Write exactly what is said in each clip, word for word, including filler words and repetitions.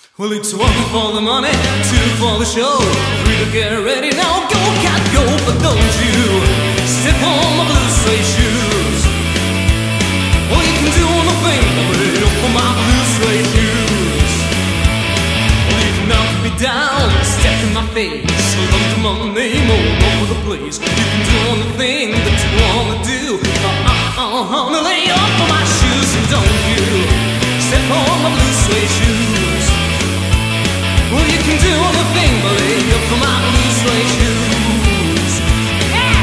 Well, it's one for the money, two for the show, three to get ready. Now go, cat, go, but don't you step on my blue suede shoes. Well, you can do nothing but wait up for my blue suede shoes. Well, you can knock me down, step in my face, lump my name all over the place. You can do anything that you wanna do. Uh, uh, uh, uh, lay off for my shoes, and don't you step on my blue suede shoes. Well, you can do anything but lay up for my blue suede shoes. Yeah!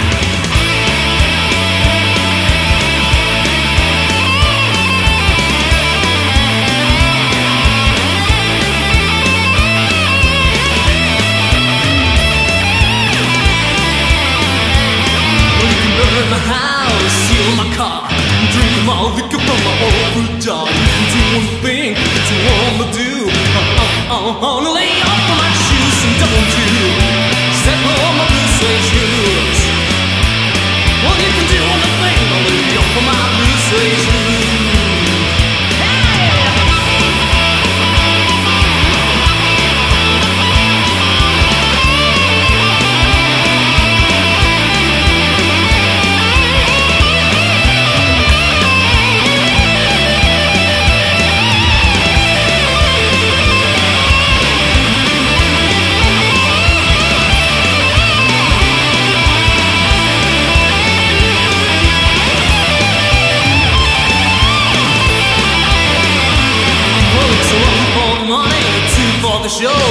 Well, you can burn my house, steal my car, drink my liquor from my old jar. You can do anything that you wanna do. Uh, uh, uh, lay off for my shoes, and don't you step on my blue suede shoes. Well, you can do anything but lay off for my blue suede shoes. Show